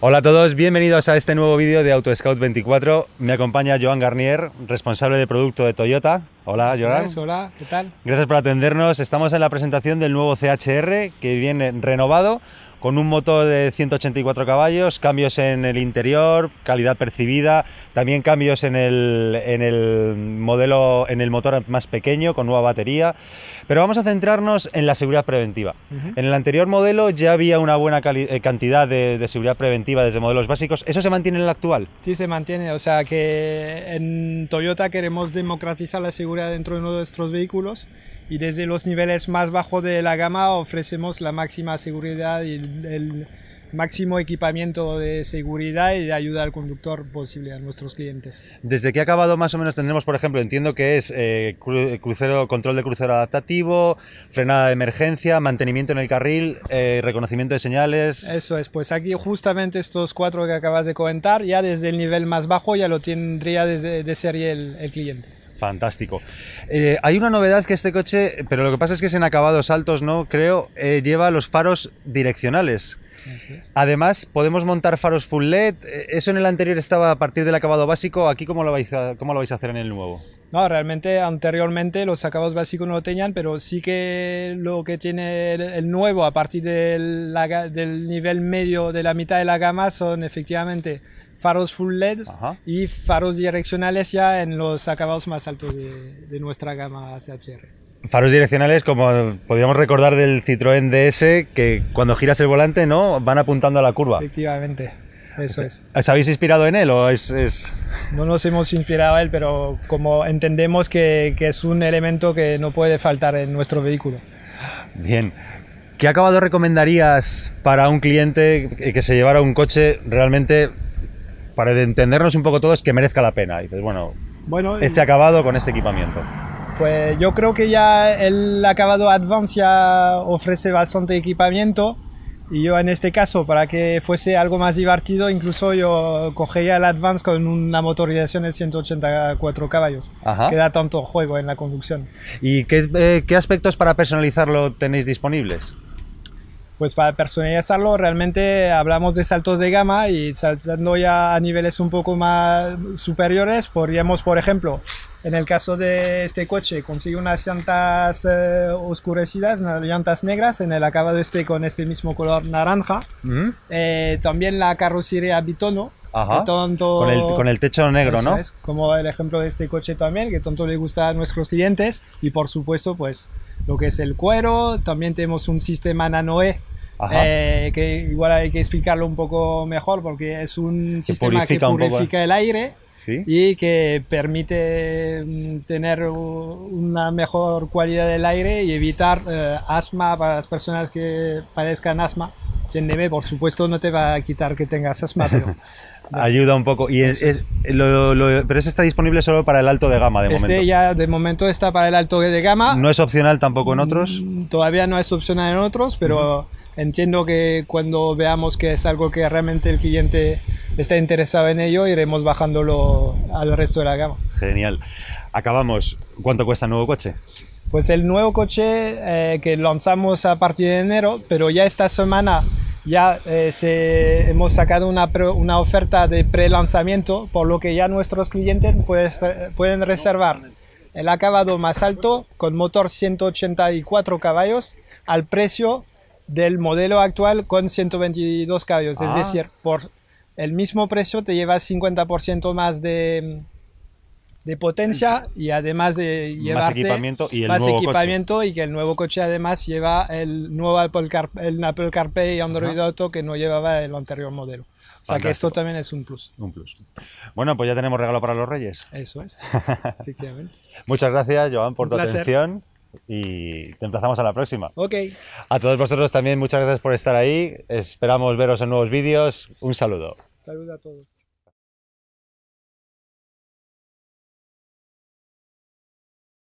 Hola a todos, bienvenidos a este nuevo vídeo de AutoScout24. Me acompaña Joan Garnier, responsable de producto de Toyota. Hola, Joan. Hola, ¿qué tal? Gracias por atendernos. Estamos en la presentación del nuevo CHR que viene renovado con un motor de 184 caballos, cambios en el interior, calidad percibida, también cambios en el motor más pequeño con nueva batería. Pero vamos a centrarnos en la seguridad preventiva. En el anterior modelo ya había una buena cantidad de seguridad preventiva desde modelos básicos. ¿Eso se mantiene en el actual? Sí, se mantiene. O sea que en Toyota queremos democratizar la seguridad dentro de nuestros vehículos. Y desde los niveles más bajos de la gama ofrecemos la máxima seguridad y el máximo equipamiento de seguridad y de ayuda al conductor posible a nuestros clientes. ¿Desde qué acabado más o menos tendremos, por ejemplo? Entiendo que es control de crucero adaptativo, frenada de emergencia, mantenimiento en el carril, reconocimiento de señales. Eso es, pues aquí justamente estos cuatro que acabas de comentar, ya desde el nivel más bajo ya lo tendría de serie el cliente. Fantástico. Hay una novedad que este coche, pero lo que pasa es que es en acabados altos, ¿no? Creo, lleva los faros direccionales. Además, podemos montar faros full LED. Eso en el anterior estaba a partir del acabado básico. ¿Aquí cómo lo vais a hacer en el nuevo? No, realmente anteriormente los acabados básicos no lo tenían, pero sí que lo que tiene el nuevo a partir del nivel medio de la mitad de la gama son efectivamente faros full LED. Ajá. Y faros direccionales ya en los acabados más altos de nuestra gama CHR. Faros direccionales, como podríamos recordar del Citroën DS, que cuando giras el volante, ¿no?, van apuntando a la curva. Efectivamente, eso es. ¿Os habéis inspirado en él o es...? No nos hemos inspirado en él, pero como entendemos que es un elemento que no puede faltar en nuestro vehículo. Bien. ¿Qué acabado recomendarías para un cliente que se llevara un coche realmente, para entendernos un poco todos, que merezca la pena? Y dices, bueno, este acabado con este equipamiento. Pues yo creo que ya el acabado Advance ya ofrece bastante equipamiento y yo en este caso, para que fuese algo más divertido, incluso yo cogería el Advance con una motorización de 184 caballos. Ajá. Que da tanto juego en la conducción. ¿Y qué aspectos para personalizarlo tenéis disponibles? Pues para personalizarlo realmente hablamos de saltos de gama y saltando ya a niveles un poco más superiores podríamos, por ejemplo, en el caso de este coche, conseguir unas llantas oscurecidas, unas llantas negras en el acabado con este mismo color naranja. También la carrocería bitono. Ajá. Con el techo negro, ¿no? Es como el ejemplo de este coche también, que tanto le gusta a nuestros clientes. Y por supuesto, pues lo que es el cuero. También tenemos un sistema Nanoe, que igual hay que explicarlo un poco mejor, porque es un sistema que purifica el aire. ¿Sí? Y que permite tener una mejor calidad del aire y evitar asma para las personas que padezcan asma. CNB, por supuesto, no te va a quitar que tengas asma, pero ayuda un poco. Y pero ese está disponible solo para el alto de gama de momento. Ya de momento está para el alto de gama. ¿No es opcional tampoco en otros? Todavía no es opcional en otros, pero entiendo que cuando veamos que es algo que realmente el cliente está interesado en ello, iremos bajándolo al resto de la gama. Genial. Acabamos. ¿Cuánto cuesta el nuevo coche? Pues el nuevo coche que lanzamos a partir de enero, pero ya esta semana ya hemos sacado una oferta de pre-lanzamiento, por lo que ya nuestros clientes pueden reservar el acabado más alto con motor 184 caballos al precio del modelo actual con 122 caballos. Es decir, por el mismo precio te llevas 50% más de potencia y además de llevarte más equipamiento y que el nuevo coche además lleva el nuevo Apple CarPlay y Android Auto que no llevaba el anterior modelo. O sea que esto también es un plus. Un plus. Bueno, pues ya tenemos regalo para los Reyes. Eso es, efectivamente. Muchas gracias, Joan, por tu atención y te emplazamos a la próxima. Ok. A todos vosotros también, muchas gracias por estar ahí. Esperamos veros en nuevos vídeos. Un saludo. Saludos a todos.